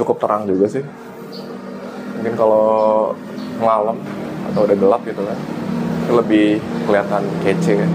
cukup terang juga sih. Mungkin kalau malam atau udah gelap gitu kan, itu lebih kelihatan kece ya.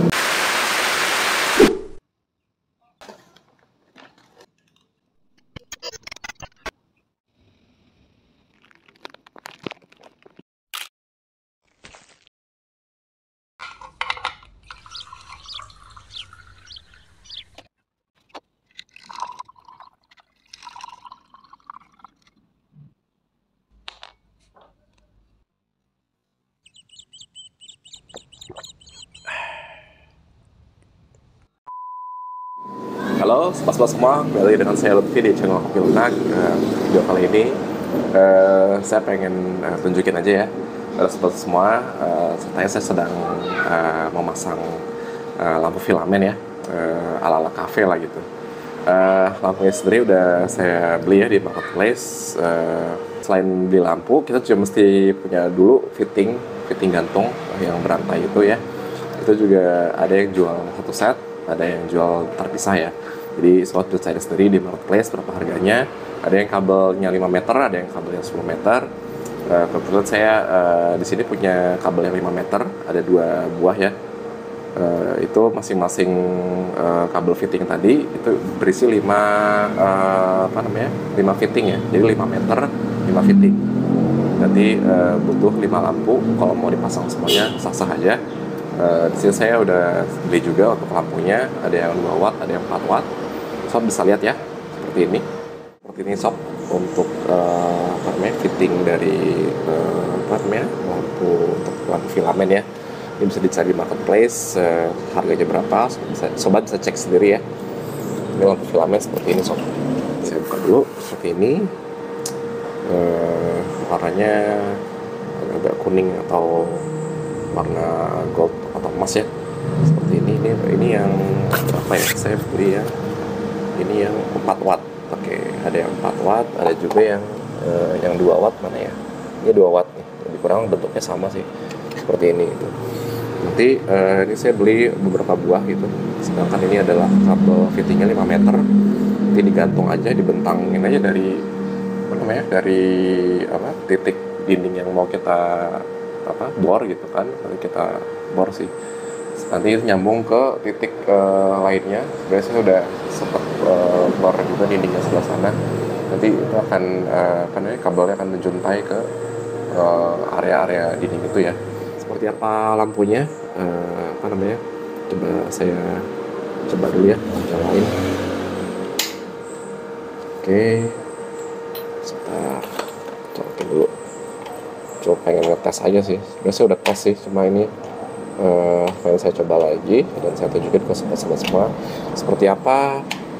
Halo, sobat-sobat semua, kembali dengan saya Lutfi di channel Kopi Lunak. Video kali ini saya pengen tunjukin aja ya sobat semua, sertanya saya sedang memasang lampu filamen ya, ala-ala cafe lah gitu. Lampunya sendiri udah saya beli ya di marketplace. Selain beli lampu, kita juga mesti punya dulu fitting gantung yang berantai itu ya. Itu juga ada yang jual satu set, ada yang jual terpisah ya. Jadi sobat bisa cari sendiri di marketplace berapa harganya. Ada yang kabelnya 5 meter, ada yang kabelnya 10 meter. Kebetulan saya di sini punya kabel yang 5 meter, ada 2 buah ya. Itu masing-masing kabel fitting tadi itu berisi 5 5 fitting ya. Jadi 5 meter, 5 fitting. Jadi butuh 5 lampu. Kalau mau dipasang semuanya sah-sah aja. Di sini saya udah beli juga untuk lampunya, ada yang 2 watt, ada yang 4 watt. Sob bisa lihat ya, seperti ini sob, untuk fitting dari lampu filamen ya. Ini bisa dicari di marketplace, harganya berapa, sobat bisa cek sendiri ya. Ini lampu filamen seperti ini sob. Saya buka dulu seperti ini. Warnanya agak kuning atau warna gold atau emas ya, seperti ini yang berapa ya, saya beli ya, ini yang 4 watt. Oke, ada yang 4 watt, ada juga yang 2 watt. Mana ya, ini 2 watt nih, lebih kurang bentuknya sama sih, seperti ini gitu. Nanti ini saya beli beberapa buah gitu, sedangkan ini adalah kabel fittingnya 5 meter. Nanti digantung aja, dibentangin aja dari titik dinding yang mau kita bor gitu kan. Nanti kita bor sih, nanti nyambung ke titik lainnya. Sebenarnya saya udah sempat bor juga dindingnya sebelah sana. Nanti itu akan kabelnya akan menjuntai ke area-area dinding itu ya. Seperti apa lampunya, coba saya coba dulu ya, nyalain. Oke, sebentar, colokin dulu. Coba pengen ngetes aja sih. Sebenarnya saya udah tes sih, cuma ini pengen saya coba lagi dan saya tunjukin ke sobat-sobat semua seperti apa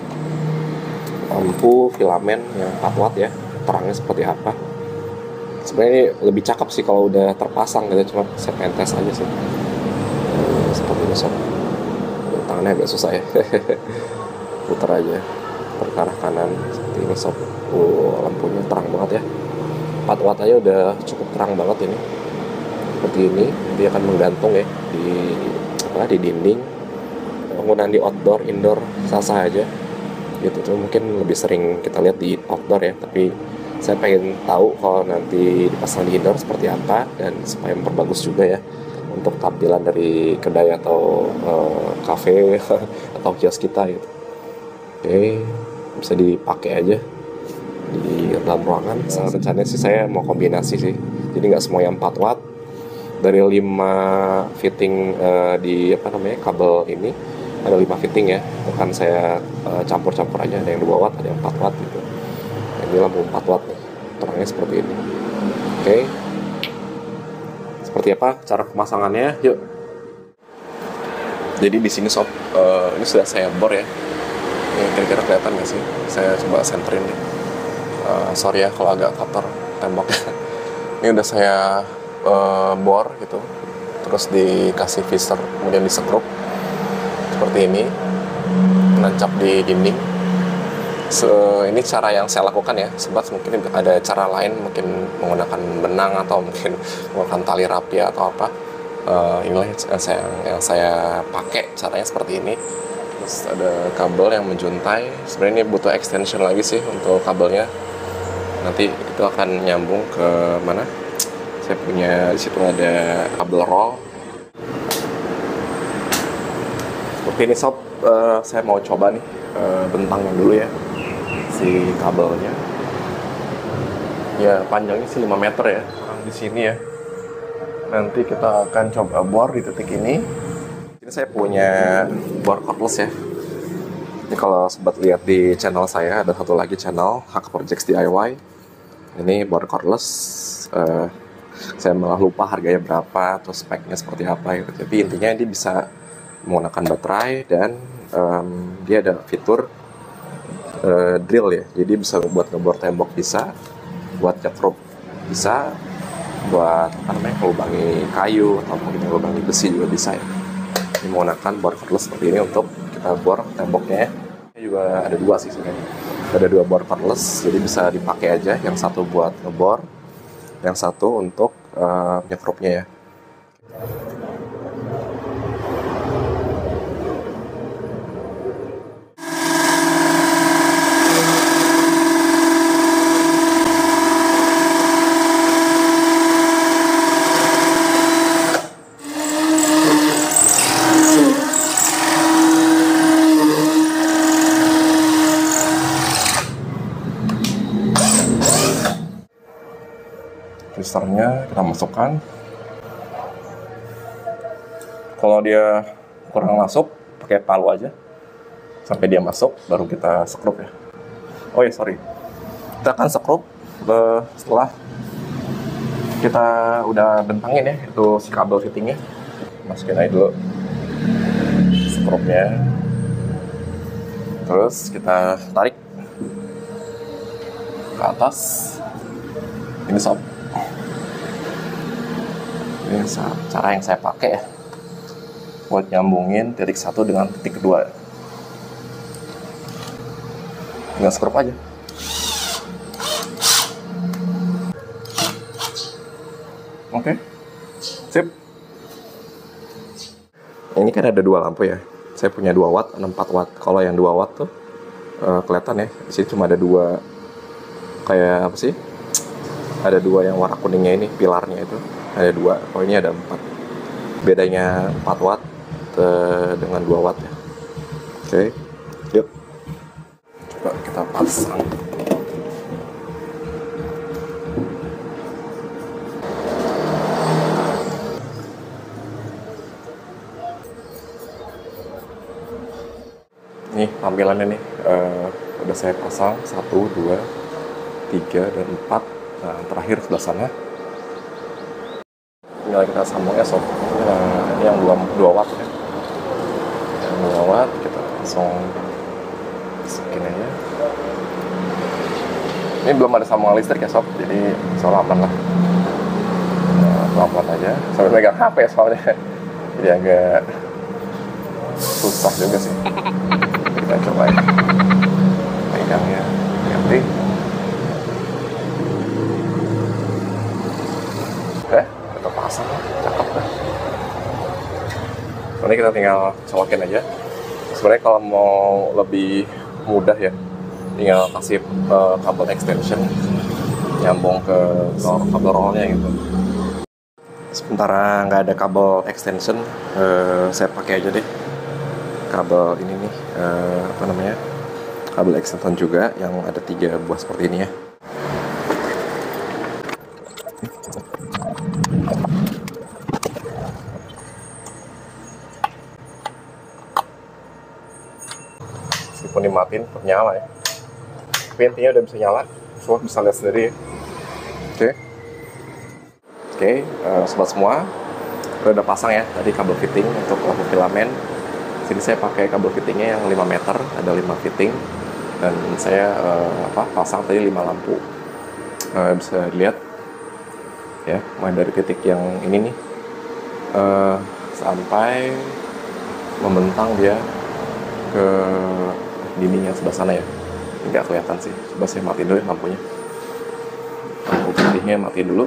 lampu filamen yang 4 watt ya, terangnya seperti apa. Sebenarnya ini lebih cakep sih kalau udah terpasang gitu, cuma saya pengen tes aja sih. Seperti ini sob, tangannya agak susah ya. Putar aja ke arah kanan seperti ini sob. Lampunya terang banget ya, 4 watt aja udah cukup terang banget ini. Seperti ini, dia akan menggantung ya di dinding. Penggunaan di outdoor, indoor sah-sah aja gitu. Cuma mungkin lebih sering kita lihat di outdoor ya, tapi saya pengen tahu kalau nanti dipasang di indoor seperti apa, dan supaya memperbagus juga ya untuk tampilan dari kedai atau cafe atau kios kita gitu. Oke, bisa dipakai aja di dalam ruangan. Rencananya sih saya mau kombinasi sih, jadi nggak semuanya 4 watt. Dari 5 fitting di kabel ini ada 5 fitting ya, bukan saya campur-campur aja, ada yang 2 watt, ada yang 4 watt gitu. Ini lampu 4 watt nih, terangnya seperti ini. Oke, seperti apa cara pemasangannya, yuk. Jadi di sini sob, ini sudah saya bor ya. Ini kira-kira kelihatan nggak sih? Saya coba senterin nih. Sorry ya kalau agak kotor temboknya. Ini udah saya bor gitu, terus dikasih visor, kemudian disekrup seperti ini, menancap di dinding. Ini cara yang saya lakukan ya, sobat. Mungkin ada cara lain, mungkin menggunakan benang atau mungkin menggunakan tali rapi atau apa. Inilah yang saya pakai, caranya seperti ini. Terus ada kabel yang menjuntai. Sebenarnya ini butuh extension lagi sih untuk kabelnya. nanti itu akan nyambung ke mana? Saya punya di situ ada kabel roll. Oke, ini sob, saya mau coba nih bentangnya dulu ya, si kabelnya. Ya panjangnya sih 5 meter ya, kurang di sini ya. Nanti kita akan coba bor di titik ini. Ini saya punya bor cordless ya. Ini kalau sobat lihat di channel saya, ada satu lagi channel Hak Projects DIY. Ini bor cordless. Saya malah lupa harganya berapa, terus speknya seperti apa gitu. Tapi intinya ini bisa menggunakan baterai dan dia ada fitur drill ya. Jadi bisa buat ngebor tembok, bisa buat nyekrup, bisa buat ngelubangi kayu atau mungkin ngelubangi besi juga bisa ya. Ini menggunakan bor cordless seperti ini untuk kita bor temboknya ya. Ini juga ada 2 sih sebenarnya. Ada 2 bor cordless, jadi bisa dipakai aja. Yang satu buat ngebor, yang satu untuk nyekrupnya ya. Twisternya kita masukkan. Kalau dia kurang masuk, pakai palu aja sampai dia masuk, baru kita sekrup ya. Oh ya sorry, kita akan sekrup setelah kita udah bentangin ya, itu si kabel fittingnya. Masukin aja dulu sekrupnya, terus kita tarik ke atas. Ini sob, ini cara yang saya pakai ya buat nyambungin titik 1 dengan titik 2 dengan skrup aja. Oke, sip. Ini kan ada 2 lampu ya, saya punya 2 watt dan 4 watt. Kalau yang 2 watt tuh kelihatan ya, di sini cuma ada 2 kayak apa sih, ada 2 yang warna kuningnya ini, pilarnya itu ada 2. Oh ini ada 4. Bedanya 4 watt dengan 2 watt ya. Oke, yuk coba kita pasang. Nih tampilannya nih, udah saya pasang 1, 2, 3, dan 4. Nah terakhir sebelah sana tinggal kita sambungnya sob. Nah, ini yang 2 watt ya, yang 2 watt kita langsung masukin aja. Ini belum ada sambungan listrik ya sob, jadi soal aman lah. Nah, pelan-pelan aja sambil megang HP soalnya, jadi agak susah juga sih. Kita coba ya pegangnya, ganti. Kita pasang, cakep kan. Nanti kita tinggal colokin aja. Sebenarnya kalau mau lebih mudah ya, tinggal kasih kabel extension nyambung ke kabel rollnya gitu. Sementara nggak ada kabel extension, saya pakai aja deh kabel ini nih, apa namanya, kabel extension juga yang ada 3 buah seperti ini ya. Meskipun dimatiin tetap nyala ya, tapi intinya udah bisa nyala, semua bisa lihat sendiri ya. Oke, sobat semua, udah pasang ya tadi kabel fitting untuk lampu filamen. Sini saya pakai kabel fittingnya yang 5 meter, ada 5 fitting, dan saya pasang tadi 5 lampu. Bisa dilihat ya, mulai dari titik yang ini nih sampai membentang dia ke dinding yang sebelah sana ya. Nggak kelihatan sih, coba saya matiin dulu ya lampunya. Lampu putihnya matiin dulu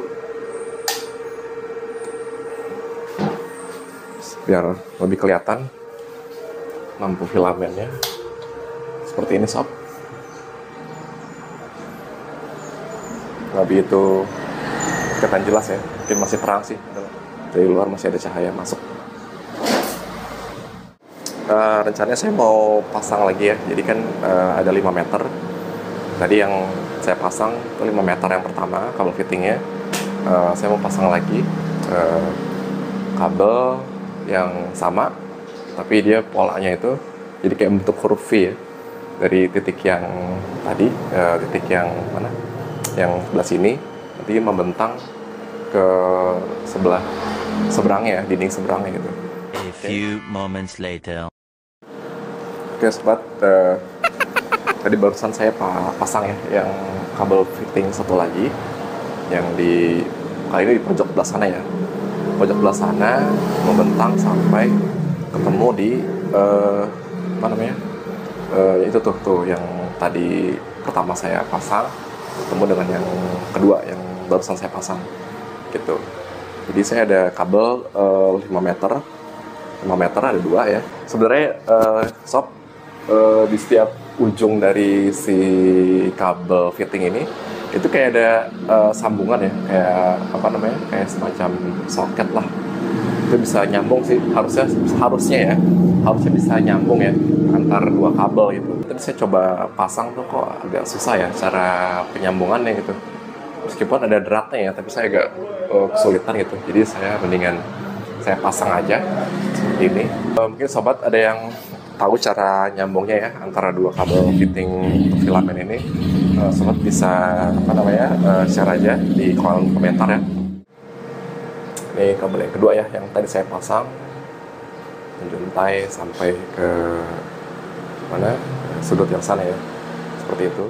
biar lebih kelihatan lampu filamennya. Seperti ini sob. nggak begitu kelihatan jelas ya, mungkin masih terang sih, dari luar masih ada cahaya masuk. Rencananya saya mau pasang lagi ya, jadi kan ada 5 meter tadi yang saya pasang, itu 5 meter yang pertama kabel fittingnya. Saya mau pasang lagi kabel yang sama, tapi dia polanya itu jadi kayak bentuk huruf V ya, dari titik yang tadi, titik yang mana, yang sebelah sini nanti membentang ke seberangnya ya, dinding seberangnya gitu. A few moments later. Oke sobat, tadi barusan saya pasang ya yang kabel fitting satu lagi, yang kali ini di pojok belah sana ya, pojok belah sana membentang sampai ketemu di apa namanya, itu tuh yang tadi pertama saya pasang ketemu dengan yang kedua yang barusan saya pasang gitu. Jadi saya ada kabel 5 meter ada 2 ya sebenarnya, sob. Di setiap ujung dari si kabel fitting ini itu kayak ada sambungan ya, kayak apa namanya, kayak semacam soket lah, itu bisa nyambung sih, harusnya bisa nyambung ya antar 2 kabel gitu. Tapi saya coba pasang tuh kok agak susah ya cara penyambungannya gitu, meskipun ada dratnya ya, tapi saya agak kesulitan gitu. Jadi saya mendingan saya pasang aja seperti ini. Mungkin sobat ada yang tahu cara nyambungnya ya antara 2 kabel fitting untuk filamen ini, sobat bisa apa namanya, share aja di kolom komentar ya. Ini kabel yang kedua ya, yang tadi saya pasang menjuntai sampai ke mana, sudut yang sana ya, seperti itu.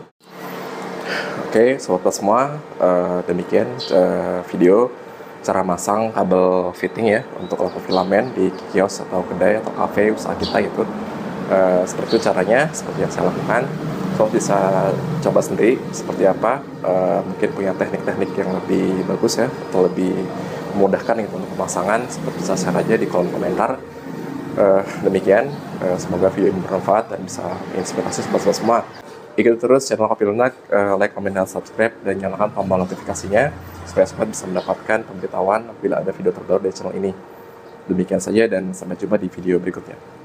Oke sobat semua, demikian video cara masang kabel fitting ya untuk lampu filamen di kios atau kedai atau kafe usaha kita gitu. Seperti itu caranya, seperti yang saya lakukan. So bisa coba sendiri seperti apa, mungkin punya teknik-teknik yang lebih bagus ya, atau lebih memudahkan gitu untuk pemasangan, seperti bisa share aja di kolom komentar. Demikian, semoga video ini bermanfaat dan bisa menginspirasi sobat semua. Ikuti terus channel Kopi Lunak, like, komen, dan subscribe, dan nyalakan tombol notifikasinya supaya sobat bisa mendapatkan pemberitahuan apabila ada video terbaru dari channel ini. Demikian saja dan sampai jumpa di video berikutnya.